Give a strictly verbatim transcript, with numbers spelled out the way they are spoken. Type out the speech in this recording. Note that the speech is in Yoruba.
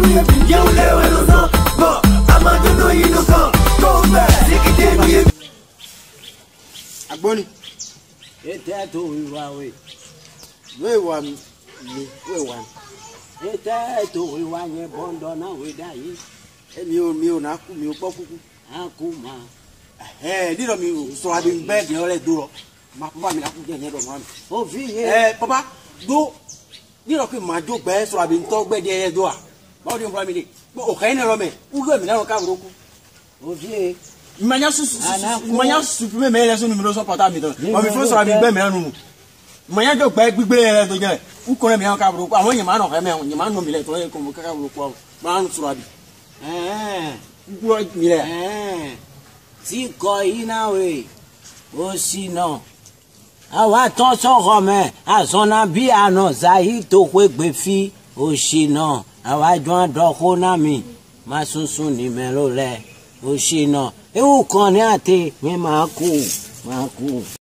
Agboni. Ete to wiwa we. We wa mi, we wa. Ete to wiwa ye bondo na we da yi. Emi o mi o na ku mi o po kuku. Akuma. Eh, di do mi o so abi be de ore do. Ma papa mi na ku je yen do ma mi. O fi ye. Eh, papa, do di do ke ma jo gbe so abi nto gbe de do a. Ba o di nfa mi de. O kai ne ro me. U lo mi na ro ka bro ku. O fi ye. Manya su manya supprimer mais les numéros sont portables mi don. O mi fo so abi gbe mi anu mu. Manya jo gbe gbigbe re to je. U ko re mi ka bro ku. Awon yin ma no ka me, yin ma no mi le to e ko mo ka ka bro ku. Ma anu so abi. Eh. Gbo mi le. Eh. Ti ko ina we. O si no. Àwa ton so ro me, a son abi ano zahi to kwe gbe fi o si no. Àwa jo do ko na mi. Ma sunsun ni me lo le. O si no. E u kan ni ate, mi ma ku, ma ku.